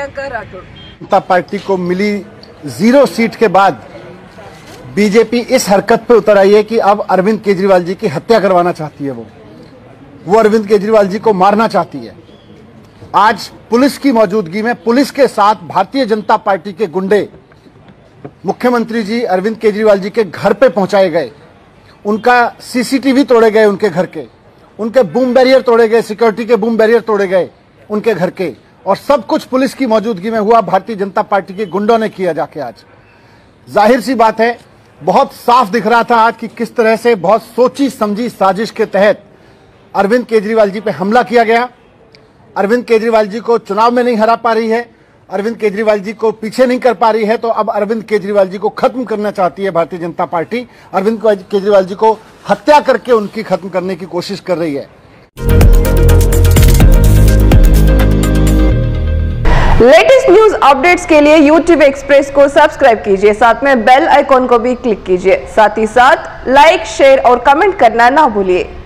प्रियंका राठौड़। जनता party को मिली 0 seat के बाद बीजेपी इस हरकत पे उतर आई है कि अब अरविंद केजरीवाल जी की हत्या करवाना चाहती है। वो अरविंद केजरीवाल जी को मारना चाहती है। आज पुलिस की मौजूदगी में पुलिस के साथ भारतीय जनता पार्टी के गुंडे मुख्यमंत्री जी अरविंद केजरीवाल जी के घर पे पहुंचाए गए। उनका सीसीटीवी तोड़े गए, उनके घर के, उनके बूम बैरियर तोड़े गए, सिक्योरिटी के बूम बैरियर तोड़े गए उनके घर के, और सब कुछ पुलिस की मौजूदगी में हुआ, भारतीय जनता पार्टी के गुंडों ने किया जाके। आज जाहिर सी बात है, बहुत साफ दिख रहा था आज कि किस तरह से बहुत सोची समझी साजिश के तहत अरविंद केजरीवाल जी पे हमला किया गया। अरविंद केजरीवाल जी को चुनाव में नहीं हरा पा रही है, अरविंद केजरीवाल जी को पीछे नहीं कर पा रही है, तो अब अरविंद केजरीवाल जी को खत्म करना चाहती है भारतीय जनता पार्टी। अरविंद केजरीवाल जी को हत्या करके उनकी खत्म करने की कोशिश कर रही है। लेटेस्ट न्यूज अपडेट्स के लिए YouTube एक्सप्रेस को सब्सक्राइब कीजिए, साथ में बेल आइकॉन को भी क्लिक कीजिए। साथ ही साथ लाइक, शेयर और कमेंट करना ना भूलिए।